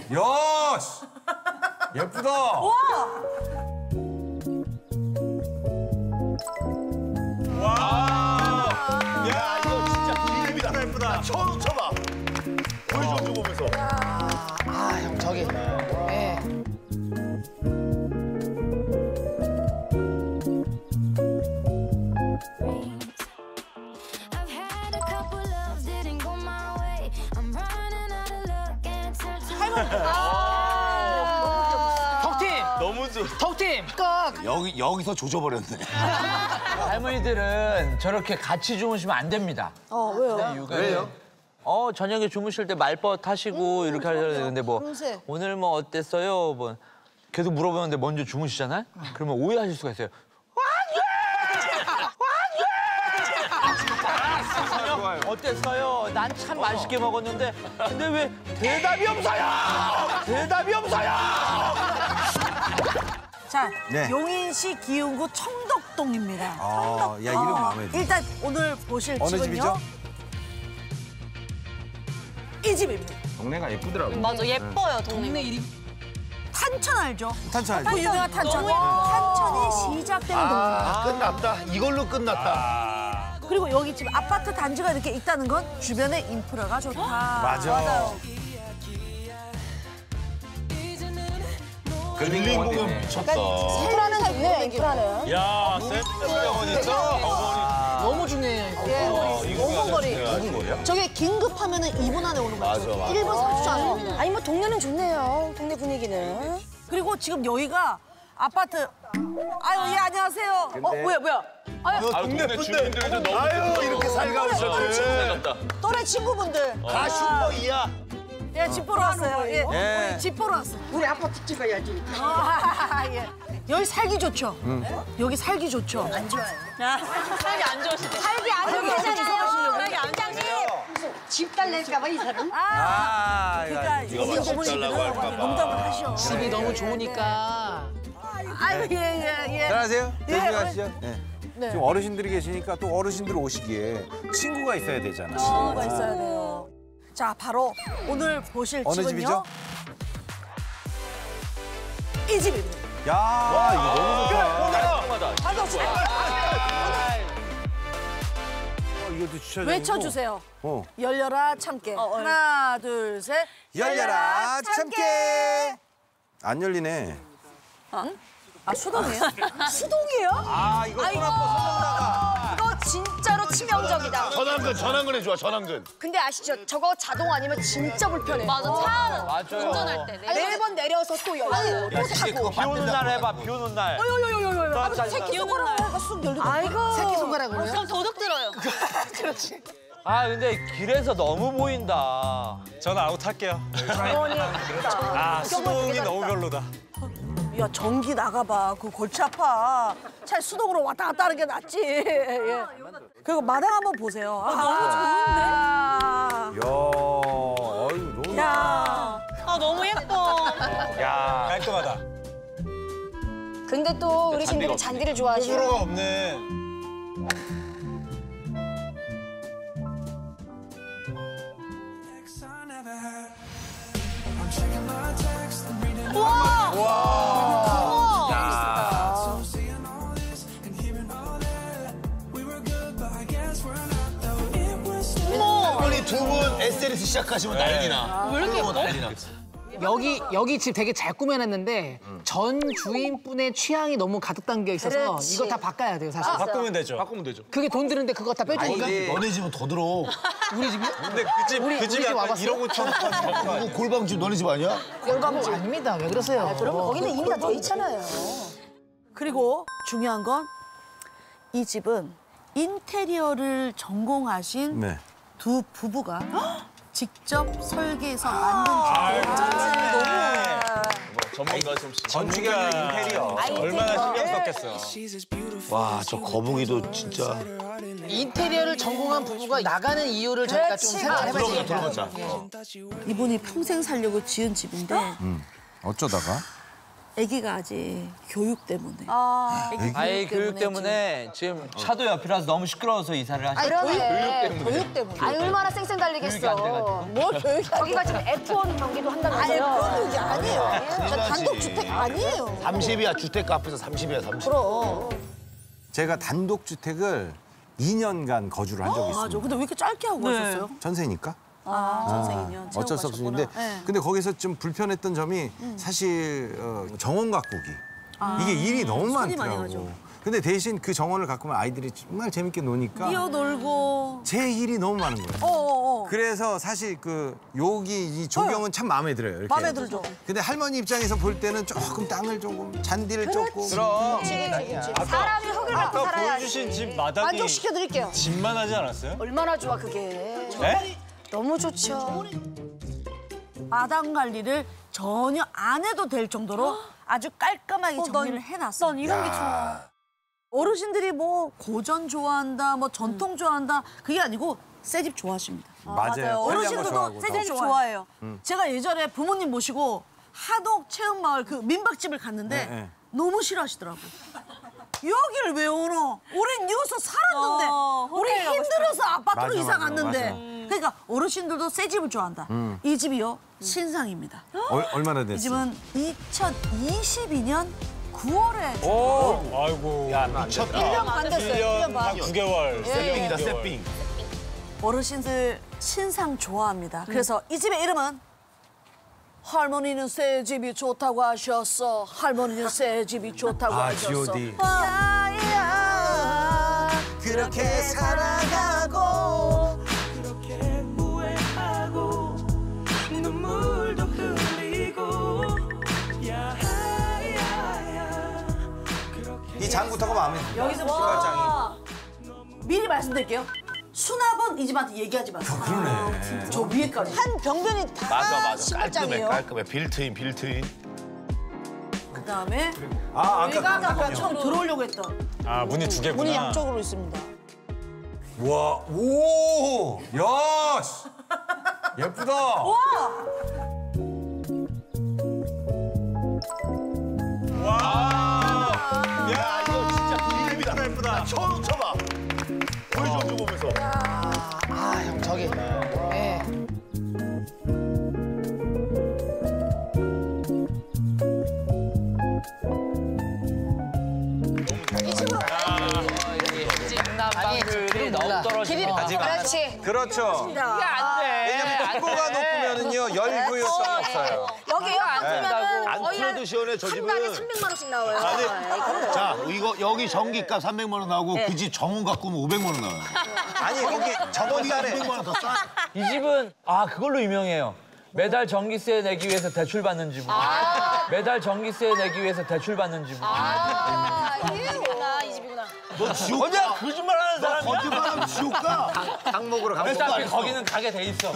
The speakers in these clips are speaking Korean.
야, 씨. 예쁘다. 와! 와! 야, 이거 진짜 기름이다. 예쁘다. 처음 쳐봐. 보여줘, 좀 보면서. 아, 형 저기. 예. 덕팀! 너무 좋아. 덕팀! 여기서 조져버렸네. 할머니들은 저렇게 같이 주무시면 안 됩니다. 왜요? 왜요? 저녁에 주무실 때 말벗 하시고 이렇게 하셔야 되는데 뭐 금세. 오늘 뭐 어땠어요? 뭐 계속 물어보는데 먼저 주무시잖아요? 그러면 오해하실 수가 있어요. 어땠어요? 난 참 맛있게 먹었는데 근데 왜 대답이 없어요? 대답이 없어요! 자, 네. 용인시 기흥구 청덕동입니다. 야, 이름 마음에 들어. 일단 오늘 보실 어느 집은요. 집이죠? 이 집입니다. 동네가 예쁘더라고. 맞아, 예뻐요, 동네. 탄천 알죠? 탄천 그 알죠? 유명한 탄천. 탄천이 시작되는 동네. 끝났다. 이걸로 끝났다. 그리고 여기 지금 아파트 단지가 이렇게 있다는 건 주변에 인프라가 좋다. 맞아. 힐링공연 미쳤다. 인프라는 좋네요, 인프라는. 야, 샌드병원 있죠? 너무 중요해요, 이거. 원거리. 저게 긴급하면은 2분 안에 오는 거죠. 1분 30초 안에 옵니다. 아니, 뭐, 동네는 좋네요, 동네 분위기는. 그리고 지금 여기가 아파트. 아유, 예, 안녕하세요. 뭐야. 아유, 동네 주민들이 좀 너무. 아유, 이렇게 살가우셔. 또래 친구분들. 가슈퍼이야. 예, 집 보러 왔어요. 예. 우리 집 보러 왔어요. 우리 아파트 찍어야지. 예. 여기 살기 좋죠? 여기 살기 좋죠? 안 좋아요. 살기 안 좋으시대. 살기 안 좋으시잖아요. 살기 안 좋으시대요. 집 달래니까 이 사람. 그러니까 이거 막 집 달라고 할까 봐. 농담을 하셔. 집이 너무 좋으니까. 아유, 예. 안녕하세요. 예, 조심하시죠. 네. 네. 지금 어르신들이 계시니까 또 어르신들 오시기에 친구가 있어야 되잖아. 친구가 있어야 돼요. 자, 바로 오늘 보실 어느 집은요. 집이죠? 이 집입니다. 야, 이거 너무 좋다. 반갑습니다. 이것도 주차장. 외쳐주세요. 열려라 참깨. 하나, 둘, 셋. 열려라 참깨. 안 열리네. 아, 수동이에요? 수동이에요? 이거 손 아파 손잡다가. 이거 진짜로 치명적이다. 전환근에 좋아, 전환근. 근데 아시죠? 저거 자동 아니면 진짜 불편해. 맞아, 차는 맞아요. 운전할 때. 매번 내려서 또 열고 또 타고. 비 오는 날 해봐, 비 오는 날. 새끼 손가락으로 쑥 열리고. 아이고. 새끼 손가락으로요? 그럼 도둑 들어요. 그렇지. 근데 길에서 너무 보인다. 저는 아웃할게요. 수동이 너무 별로다. 야, 전기 나가봐. 그 골치 아파. 차라리 수동으로 왔다 갔다 하는 게 낫지. 예. 그리고 마당 한번 보세요. 너무 좋은데? 너무. 야. 너무 예뻐. 야, 깔끔하다. 근데 또 어르신들이 잔디를 좋아하시고. 호불호가 없네. 어머니 두 분 SNS 시작하시면 난리나. 왜 이렇게 난리나. 여기 집 되게 잘 꾸며놨는데 전 주인분의 취향이 너무 가득 담겨 있어서 그렇지. 이거 다 바꿔야 돼요, 사실. 바꾸면 되죠. 바꾸면 되죠. 그게 돈 드는데 그거 다 빼주니까. 너네 집은 더 들어. 우리 집이요? 근데 우리 그 집이 집 약간 와봤어요? 1억 5천. 이거 골방집 너네 집 아니야? 열광집 아닙니다. 왜 그러세요? 그럼 거기는 이미 다 돼 있잖아요. 그리고 중요한 건 이 집은 인테리어를 전공하신 네. 두 부부가 직접 설계해서 만든 전문가 좀. 건축이나 인테리어. 얼마나 신경 썼겠어. 와, 저 거북이도 진짜. 인테리어를 전공한 부부가 나가는 이유를 저희가 좀 생각을 해봐야 들어보자. 이분이 평생 살려고 지은 집인데 어쩌다가? 아기가 아직 교육 때문에 아이 교육 때문에 지금 차도 옆이라서 너무 시끄러워서 이사를 하시고. 교육 때문에. 아니, 얼마나 쌩쌩 달리겠어. 교육이 안 돼가지고. 뭘 교육이 저기가 지금 F1 경기도 한다면서요. 단독주택 아니에요. 30이야. 주택가 앞에서 30이야, 30. 그럼. 제가 단독주택을 2년간 거주를 한 적이 있습니다. 맞아. 근데 왜 이렇게 짧게 하고 하셨어요? 전세니까. 전생이면 어쩔 수 없었는데 근데 거기서 좀 불편했던 점이 사실 정원 가꾸기 이게 일이 너무 손이 많이 많더라고. 가죠. 근데 대신 그 정원을 가꾸면 아이들이 정말 재밌게 노니까 뛰어놀고. 제 일이 너무 많은 거예요. 그래서 사실 그 여기 이 조경은 참 마음에 들어요. 이렇게. 마음에 들죠. 근데 할머니 입장에서 볼 때는 조금 땅을 조금 잔디를 조금 그럼. 사람이 흙을 갖고 아까 살아야지. 보여주신 집 마당이 만족시켜드릴게요. 집만 하지 않았어요? 얼마나 좋아 그게. 네? 너무 좋죠. 마당 관리를 전혀 안 해도 될 정도로 아주 깔끔하게 정리를 해놨어. 난 이런 게 좋아. 어르신들이 뭐 고전 좋아한다, 뭐 전통 좋아한다 그게 아니고 새 집 좋아하십니다. 맞아요. 어르신들도 새 집 좋아해요. 제가 예전에 부모님 모시고 하독 체험마을 그 민박집을 갔는데 네. 너무 싫어하시더라고. 여기를 왜 오노? 우린 여기서 살았는데 우리 힘들어서 아파트로 맞아, 이사 맞아, 갔는데 맞아. 그러니까 어르신들도 새 집을 좋아한다. 이 집이요 신상입니다. 얼마나 됐어요? 이 집은 2022년 9월에 아이고. 야, 미쳤다. 1년 반 됐어요. 1년 1년 반. 9개월. 세핑이다, 세핑. 어르신들 신상 좋아합니다. 그래서 이 집의 이름은 할머니는 새 집이 좋다고 하셨어. 할머니는 새 집이 좋다고 하셨어. G.O.D. 야야 그렇게 살아가고 그렇게 후회하고 눈물도 흘리고 야야야 이 장부터가 마음에 들어요. 여기서부터 미리 말씀드릴게요. 수납은 이 집한테 얘기하지 마세요. 그러네. 저 위에까지. 한 병변이 다 맞아. 깔끔해, 신발장이에요. 깔끔해. 빌트인, 빌트인. 그다음에 아, 여기가 아까 그거군요. 처음 들어오려고 했던 아, 문이 두 개구나. 문이 양쪽으로 있습니다. 와, 오, 야, 씨. 예쁘다. 야, 이거 진짜 기립이다. 예쁘다. 처음 쳐봐. 보여줘, 보면서. 아, 형 저기. 예. 난방률이 너무 떨어지고. 그렇지. 그렇죠. 이게 안 돼. 왜냐면 인구가 높으면은요 열 구요성이 없어요. 여기요 앉으면은 안 거의 틀어도 시원해, 저 한 집은. 달에 300만 원씩 나와요. 자, 이거 여기 전기값 300만 원 나오고 그 집 정원 가꾸면 500만 원 나와요. 아니 거기 저번 달에 200만 원 더 싸. 이 집은 그걸로 유명해요. 매달 전기세 내기 위해서 대출 받는 집으로. 매달 전기세 내기 위해서 대출 받는 집으로. 이 집이구나, 이 집이구나. 너 지옥 언제 가. 거짓말하는 너 사람이야? 거짓말하면 지옥 가. 항목으로 가고 어차피 거기는 가게 돼 있어.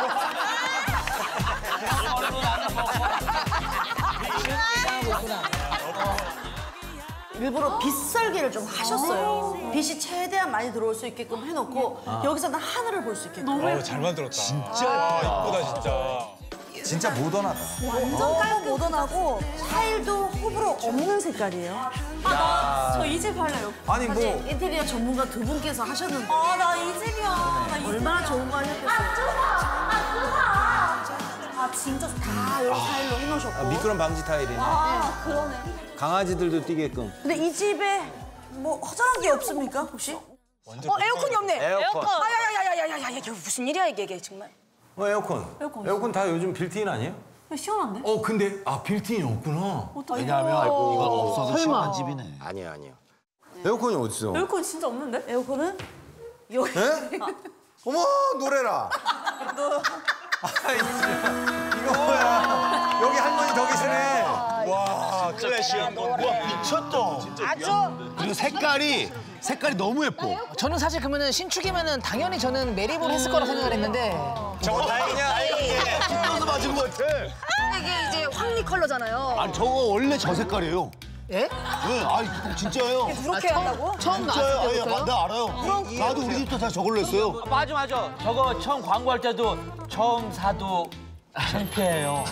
일부러 빛 설계를 좀 하셨어요. 빛이 최대한 많이 들어올 수 있게끔 해놓고 여기서는 하늘을 볼 수 있게끔. 잘 만들었다. 진짜 예쁘다, 진짜. 진짜 모던하다. 완전 깔끔 모던하고 타일도 호불호 없는 색깔이에요. 저 이 집 할래요. 아니 뭐 인테리어 전문가 두 분께서 하셨는데 나 이 집이야. 얼마나 좋은 거 하셨겠어요. 진짜 다 이런 타일로 해놓으셨고. 미끄럼 방지 타일이네. 그러네. 강아지들도 뛰게끔. 근데 이 집에 뭐 허전한 게 없습니까 혹시? 에어컨이 없네. 에어컨. 야야야야야야야 이게 무슨 일이야 이게 정말. 에어컨. 에어컨 다 요즘 빌트인 아니에요? 시원한데? 근데 빌트인이 없구나. 왜냐하면 이건 없어서 시원한 집이네. 아니야. 에어컨이 어딨어? 에어컨 진짜 없는데? 에어컨은 여기. 에? 어머 노래라. 이거 뭐야? 여기 할머니 더 계시네. 와, 클래식한 건. 와, 미쳤다. 아주 그리고 색깔이 너무 예뻐. 저는 사실 그러면은 신축이면은 당연히 저는 메리볼 했을 거라 생각을 했는데 저거 다행이냐? 찢어서 맞은 것 같아. 이게 이제 황리 컬러잖아요. 아니, 저거 원래 저 색깔이에요. 예? 네, 아니, 진짜예요. 그렇게 한다고? 처음 진짜요? 나왔을 아니, 때부터요? 나 알아요. 나도 우리 집도 다 저걸로 했어요. 맞아. 저거 처음 광고할 때도 처음 사도 창피해요.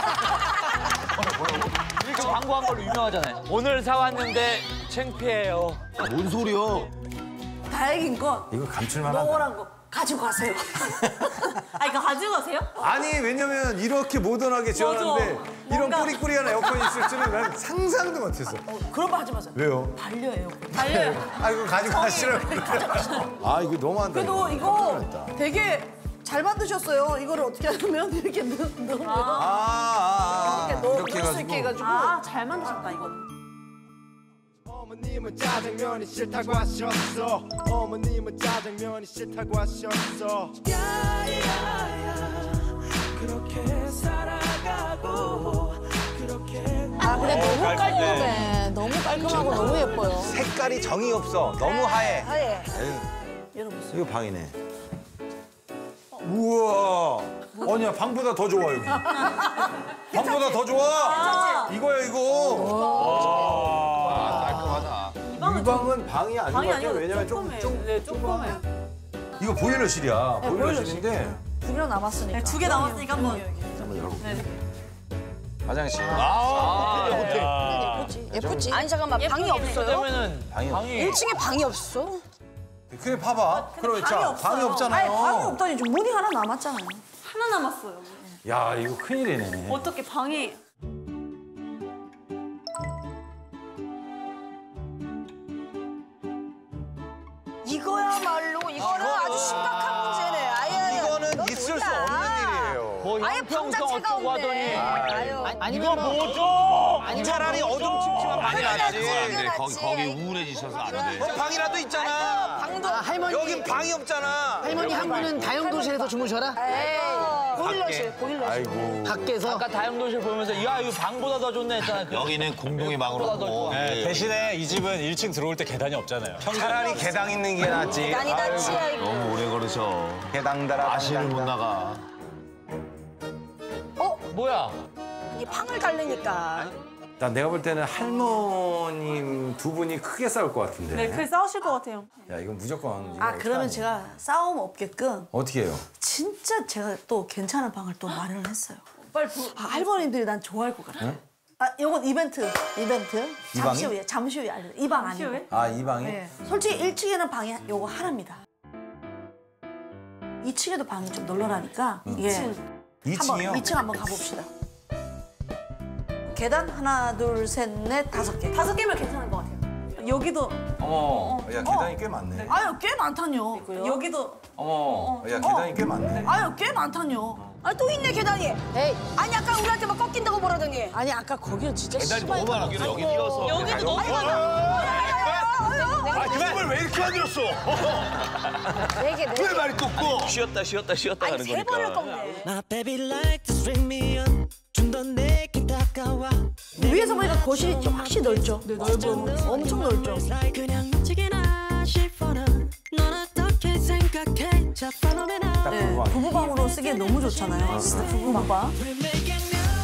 이렇게 광고한 걸로 유명하잖아요. 오늘 사왔는데 창피해요. 뭔 소리야? 다행인 건 이거 감출만하다. 노란 거 가지고 가세요. 아니 이거 가지고 가세요? 아니 왜냐면 이렇게 모던하게 지어놨는데 이런 꾸리꾸리한 에어컨이 있을 줄은 난 상상도 못했어. 그런 거 하지 마세요. 왜요? 반려예요. 달려요. 아 이거 가지고 가시라고. 아 이거 너무한다. 그래도 이거 되게 잘 만드셨어요. 이거를 어떻게 하면 이렇게 넣으면 이렇게 이렇게 넣을 수 있게 해가지고. 잘 만드셨다 이거. 어머님은 짜장면이 싫다고 하셨어. 어머님은 짜장면이 싫다고 하셨어. 야야야 그렇게 살아가고 그렇게. 근데 너무 깔끔해. 너무 깔끔하고 너무 예뻐요. 색깔이 정이 없어. 너무 하얘. 하얘. 열어보세요. 이거 방이네. 우와. 아니야 방보다 더 좋아 여기. 방보다 더 좋아. 이거야 이거. 깔끔하다. 이 방은 방이 아닌 것 같아요. 왜냐면 조금해요. 이거 보일러실이야. 보일러실인데. 2개 남았으니까. 2개 남았으니까 한번. 한번 열어볼게요. 화장실. 예쁘지? 아니 잠깐만 방이 없어요? 그러면은 방이 없어. 1층에 방이 없어? 그래 봐봐. 그럼 자 방이 없잖아요. 아니, 방이 없다니 지금 문이 하나 남았잖아요. 하나 남았어요. 야 이거 큰일이네. 어떻게 방이 이거야말로 이거는 아주 심각한 문제네. 아예 이거는 이거 있을 수 뭐야. 없는 일이에요. 뭐 아예 방 형평성 자체가 어쩌고 없네. 하더니. 아유. 아니면 뭐 차라리 어둠침침한 방이 낫지. 네, 거기 우울해지셔서 안 돼. 방이라도 있잖아. 방도 할머니 여긴 방이 없잖아. 할머니 한 분은 다용도실에서 주무셔라. 보일러실 보일러실. 아이고. 밖에서 아까 다용도실 보면서 야 이거 방보다 더 좋네 했잖아. 여기는 공동의 방으로 하고. 네, 대신에 이 집은 1층 들어올 때 계단이 없잖아요. 차라리 개당 있는 게 낫지. 난이 낫지 아이고. 너무 오래 걸으셔. 개당 달아. 아시를 못 나가. 뭐야? 이 방을 갈래니까. 나 내가 볼 때는 할머님 두 분이 크게 싸울 것 같은데. 네, 크게 싸우실 것 같아요. 야 이건 무조건. 이거 그러면 어떡하니? 제가 싸움 없게끔 어떻게 해요? 진짜 제가 또 괜찮은 방을 또 마련을 했어요. 빨리 할머님들이 난 좋아할 것 같아. 요건 이벤트. 이 잠시 방이? 후에 알려. 이 방 아니고. 후에? 아 이 방이? 네. 솔직히 1층에는 방이 요거 하나입니다. 2층에도 방이 좀 널널하니까 이게 2층이요? 2층 한번 가봅시다. 계단 하나, 둘, 셋, 넷, 5개. 5개면 괜찮은 것 같아요. 여기도 어머. 야 계단이 꽤 많네. 아유 꽤 많다뇨. 여기도 어머. 야 계단이 꽤 많네. 아유 꽤 많다뇨. 또 있네 계단이. 에이. 아니 아까 우리한테 막 꺾인다고 뭐라더니. 아니 아까 거기는 진짜 계단이 너무 많아. 여기 이어서. 여기도 너무 아, 그걸 왜 이렇게 만들었어? 왜 말이 꺾고? 쉬었다 아니 하는 세 번을 거니까. 꺾네. My baby like to string me up 좀 더 내게 다가와 위에서 보니까 거실이 좀 확실히 넓죠. 네 넓어. 엄청 넓죠. 그냥 움직이나 싶어나 넌 어떻게 생각해 자 follow me now 네, 부부방으로 쓰기엔 너무 좋잖아요. 진짜 부부방. We're making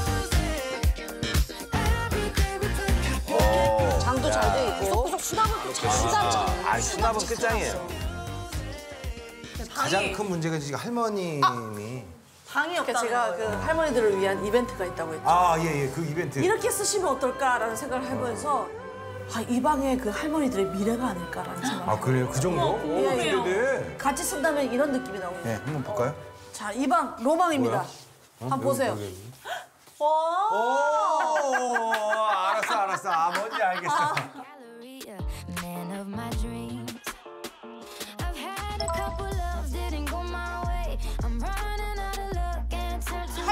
music every day we put 장도 잘 돼 있고. 구석 수납은 또 수납. 아 수납은 끝장이에요. 가장 큰 문제가 지금 할머님이. 방이 그러니까 없다는 제가 거예요. 그 할머니들을 위한 이벤트가 있다고 했죠. 예예 그 이벤트. 이렇게 쓰시면 어떨까라는 생각을 해보면서 이 방에 그 할머니들의 미래가 아닐까라는 생각을 그래요? 그 정도? 오 기대돼. 같이 쓴다면 이런 느낌이 나오고. 네 한번 볼까요? 자, 이 방 로망입니다. 한번 보세요. 오 알았어. 뭔지 알겠어. Galleria, man of my dreams. I've had a couple loves, didn't go my way. I'm running out of luck and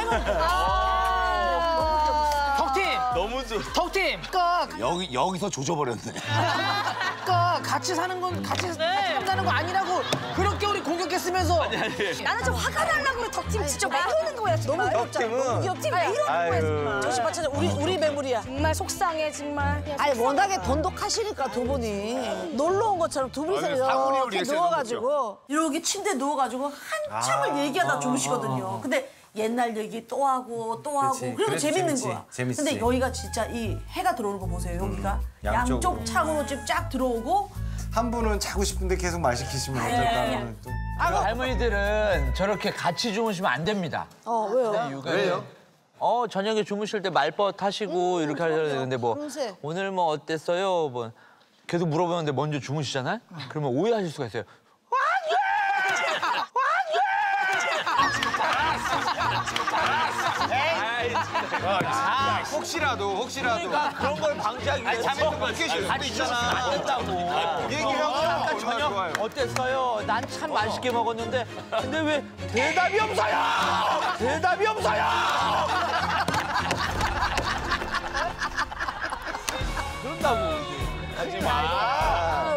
덕팀 너무 좋. 덕팀. 여기서 조져버렸네. 그러니까 같이 사는 건 같이 사는 거 아니라고 그렇게 우리 공격했으면서. 나는 좀 화가 날라 그래. 덕팀 진짜 왜 이러는 거야 정말. 덕팀은 덕팀 왜 이러는 거야 정말. 정신 바쳐서 우리 매물이야. 정말 속상해 정말. 아니 워낙에 돈독하시니까 두 분이 놀러 온 것처럼 두 분이서 사군이 이렇게 우리가 누워가지고 이렇게 침대에 누워가지고 한참을 얘기하다 주무시거든요. 근데 옛날 얘기 또 하고 그치. 그리고 그래도 재밌는 재밌지. 거야. 재밌지. 근데 여기가 진짜 이 해가 들어오는 거 보세요. 여기가 양쪽으로. 양쪽 창으로 지금 쫙 들어오고 한 분은 자고 싶은데 계속 말 시키시면 어떨까? 또. 할머니들은 저렇게 같이 주무시면 안 됩니다. 왜요? 왜요? 저녁에 주무실 때 말벗 하시고 이렇게 하려고 되는데 뭐 밤새. 오늘 뭐 어땠어요? 뭐 계속 물어보는데 먼저 주무시잖아요? 그러면 오해하실 수가 있어요. 혹시라도. 그러니까 그런 걸 방지하기 위해서 안 있잖아. 안 된다고. 얘기하고 아까 저녁 어땠어요? 난 참 맛있게 먹었는데 근데 왜 대답이 없어요? 대답이 없어요! 그런다고. 하지 마.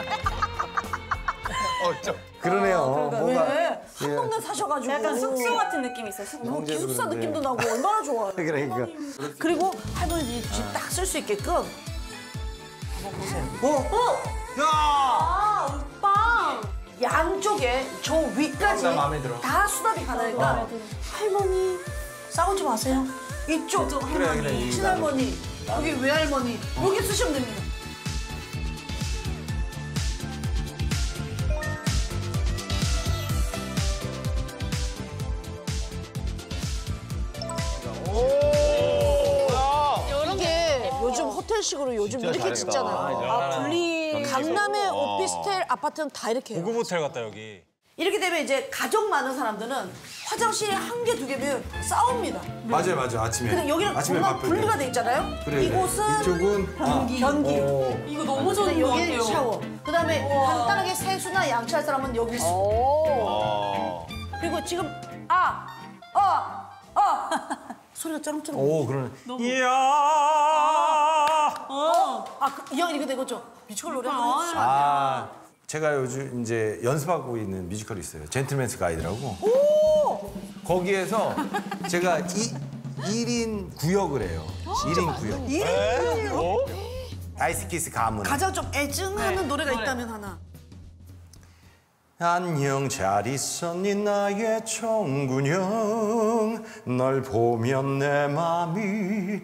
그러네요. 뭔가 왜? 한 동네 사셔가지고. 약간 숙소 같은 느낌이 있어요. 숙소. 뭐 기숙사 느낌도 나고 얼마나 좋아요. 그러니까. 그리고 할머니 집 딱 쓸 수 있게끔 한번 보세요. 야! 아, 오빠. 양쪽에 저 위까지 나 마음에 들어. 다 수납이 가능하니까 할머니 싸우지 마세요. 이쪽 할머니, 친할머니, 여기 외할머니 여기 쓰시면 됩니다. 이게 요즘 호텔식으로 요즘 이렇게 짓잖아요. 아, 분리 강남의 오피스텔 아파트는 다 이렇게 해요. 고급 호텔 같다 여기. 이렇게 되면 이제 가족 많은 사람들은 화장실이 한 개, 두 개면 싸웁니다. 맞아요. 아침에. 근데 여기는 아침에 공간 바쁠 분리가 때. 돼 있잖아요. 그래. 이곳은 이쪽은 변기. 이거 너무 근데 좋은 것 여기 같아요. 샤워. 그다음에 간단하게 세수나 양치할 사람은 여기 있어. 그리고 지금 소리가 쩌렁쩌렁. 오, 그러네. 이야! 이 형 이거 되겠죠? 뮤지컬 노래 한번 해주시면 안 돼요? 아, 제가 요즘 이제 연습하고 있는 뮤지컬이 있어요. 젠틀맨스 가이드라고. 거기에서 제가 1인 구역을 해요. 1인 구역. 1인 구역? 아이스키스 가문. 가장 좀 애증하는 노래가 있다면 하나. 안녕 잘 있었니 나의 청군형 널 보면 내 맘이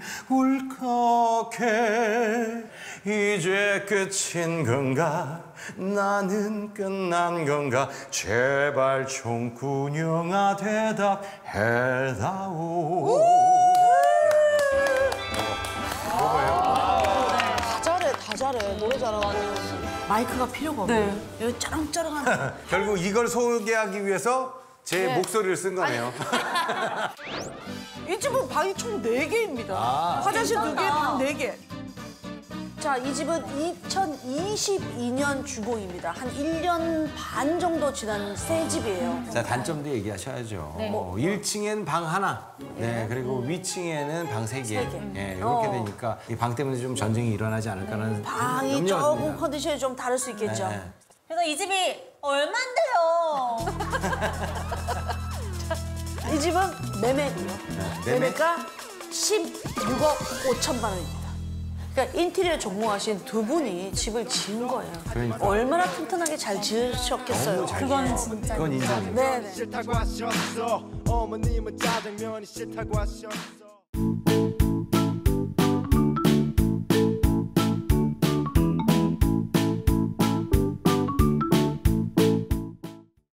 울컥해 이제 끝인 건가 나는 끝난 건가 제발 청군형아 대답해다오. 다 잘해. 노래 잘하고. 마이크가 필요가 없네. 여기 쩌렁쩌렁한. 결국 이걸 소개하기 위해서 제 목소리를 쓴 거네요. 이 집은 방이 총 4개입니다. 화장실 2개, 방 4개. 자, 이 집은 2022년 주공입니다. 한 1년 반 정도 지난 새 집이에요. 자, 단점도 얘기하셔야죠. 1층에는 방 하나, 그리고 위층에는 방 3개. 예, 이렇게 되니까 이 방 때문에 좀 전쟁이 일어나지 않을까라는 방이 염려가 조금 듭니다. 컨디션이 좀 다를 수 있겠죠. 네. 그래서 이 집이 얼만데요? 이 집은 매매고요. 매매? 매매가 16억 5천만 원입니다. 그러니까 인테리어 전공하신 두 분이 집을 지은 거예요. 그러니까. 얼마나 튼튼하게 잘 지으셨겠어요. 그건 진짜. 그건 인정이에요. 네네. 싫다고 하셨어 어머님은 짜장면이 싫다고 하셨어